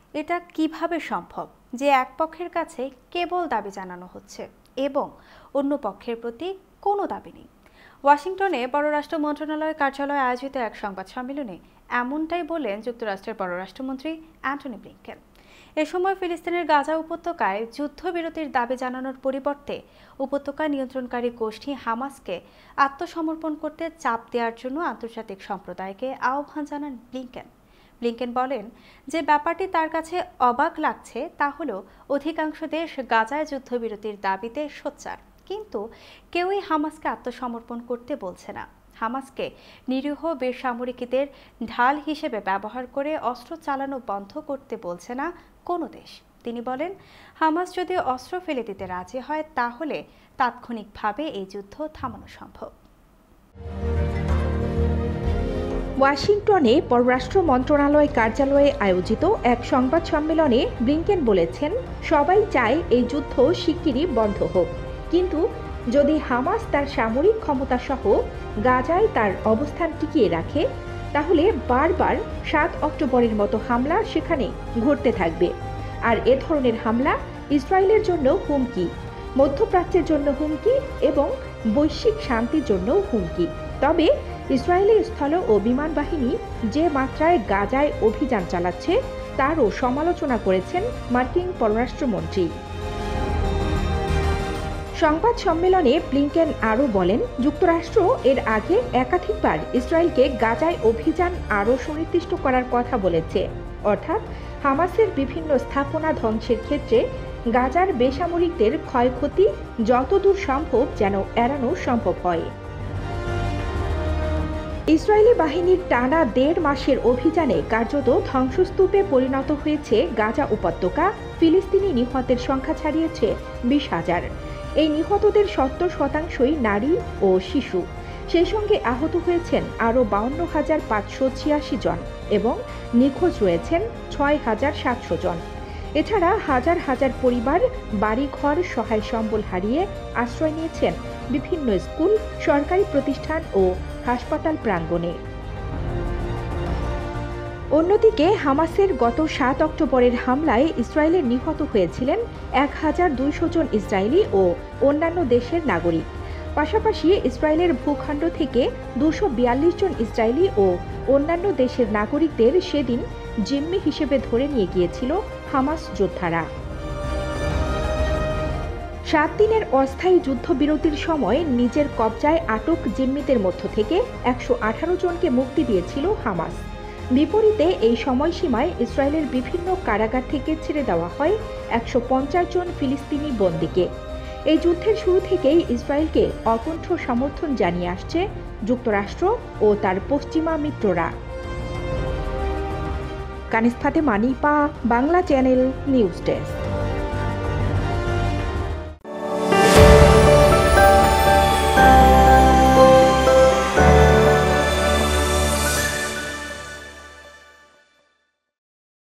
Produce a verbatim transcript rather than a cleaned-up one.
এটা কিভাবে সম্ভব যে এক পক্ষের কাছে কেবল দাবি জানানো হচ্ছে এবং অন্য পক্ষের প্রতি কোনো দাবি নেই? ওয়াশিংটনে পররাষ্ট্র মন্ত্রণালয় কার্যালয়ে আয়োজিত এক সংবাদ সম্মেলনে এমনটাই বললেন যুক্তরাষ্ট্রের পররাষ্ট্রমন্ত্রী অ্যান্টনি ব্লিংকেন। এ সময় ফিলিস্তিনের গাজা উপত্যকায় যুদ্ধবিরতির দাবি জানানোর পরিবর্তে উপত্যকা নিয়ন্ত্রণকারী গোষ্ঠী হামাসকে আত্মসমর্পণ করতে চাপ দেওয়ার জন্য আন্তর্জাতিক সম্প্রদায়কে আহ্বান জানান ব্লিংকেন। ব্লিংকেন বলেন যে ব্যাপারটি তার কাছে অবাক লাগছে তা হল অধিকাংশ দেশ গাজায় যুদ্ধবিরতির দাবিতে সোচ্চার, কিন্তু কেউই হামাসকে আত্মসমর্পণ করতে বলছে না। হামাসকে নিরীহ বেসামরিকদের ঢাল হিসেবে ব্যবহার করে অস্ত্র চালানো বন্ধ করতে বলছে না কোনো দেশ। তিনি বলেন, হামাস যদি অস্ত্র ফেলে দিতে রাজি হয় তাহলে তাৎক্ষণিকভাবে এই যুদ্ধ থামানো সম্ভব। ওয়াশিংটনে পররাষ্ট্র মন্ত্রণালয় কার্যালয়ে আয়োজিত এক সংবাদ সম্মেলনে ব্লিংকেন বলেছেন, সবাই চায় এই যুদ্ধ শিগগিরই বন্ধ হোক, কিন্তু যদি হামাস তার সামরিক ক্ষমতা সহ গাজায় তার অবস্থান টিকিয়ে রাখে তাহলে বারবার সাত অক্টোবরের মতো হামলা সেখানে ঘটতে থাকবে। আর এ ধরনের হামলা ইসরায়েলের জন্য হুমকি, মধ্যপ্রাচ্যের জন্য হুমকি এবং বৈশ্বিক শান্তির জন্য হুমকি। তবে ইসরায়েলের স্থল ও বিমান বাহিনী যে মাত্রায় গাজায় অভিযান চালাচ্ছে তারও সমালোচনা করেছেন মার্কিন পররাষ্ট্রমন্ত্রী। সংবাদ সম্মেলনে ব্লিংকেন আরও বলেন, যুক্তরাষ্ট্র এর আগে একাধিকবার ইসরায়েলকে গাজায় অভিযান আরও সুনির্দিষ্ট করার কথা বলেছে, অর্থাৎ হামাসের বিভিন্ন স্থাপনা ধ্বংসের ক্ষেত্রে গাজার বেসামরিকদের ক্ষয়ক্ষতি যতদূর সম্ভব যেন এড়ানো সম্ভব হয়। ইসরায়েলি বাহিনীর টানা দেড় মাসের অভিযানে কার্যত ধ্বংসস্তূপে পরিণত হয়েছে গাজা উপত্যকা। ফিলিস্তিনি নিহতের সংখ্যা ছাড়িয়েছে বিশ হাজার। এই নিহতদের সত্তর শতাংশই নারী ও শিশু। সেই সঙ্গে আহত হয়েছেন আরও বাউন্ন হাজার পাঁচশো ছিয়াশি জন এবং নিখোঁজ রয়েছেন ছয় হাজার সাতশো জন। এছাড়া হাজার হাজার পরিবার বাড়িঘর সহায় সম্বল হারিয়ে আশ্রয় নিয়েছেন বিভিন্ন স্কুল, সরকারি প্রতিষ্ঠান ও হাসপাতাল প্রাঙ্গণে। অন্যদিকে হামাসের গত সাত অক্টোবরের হামলায় ইসরায়েলে নিহত হয়েছিলেন এক হাজার দুইশো জন ইসরায়েলি ও অন্যান্য দেশের নাগরিক। পাশাপাশি ইসরায়েলের ভূখণ্ড থেকে দুশো বিয়াল্লিশ জন ইসরায়েলি ও অন্যান্য দেশের নাগরিকদের সেদিন জিম্মি হিসেবে ধরে নিয়ে গিয়েছিল হামাস যোদ্ধারা। সাত দিনের অস্থায়ী যুদ্ধবিরতির সময় নিজের কবজায় আটক জিম্মিদের মধ্য থেকে একশো আঠারো জনকে মুক্তি দিয়েছিল হামাস। বিপরীতে এই সময়সীমায় ইসরায়েলের বিভিন্ন কারাগার থেকে ছেড়ে দেওয়া হয় একশো পঞ্চাশ জন ফিলিস্তিনি বন্দীকে। এই যুদ্ধের শুরু থেকেই ইসরায়েলকে অকুণ্ঠ সমর্থন জানিয়ে আসছে যুক্তরাষ্ট্র ও তার পশ্চিমা মিত্ররা। Kaniz Fatema, Bangla channel news desk.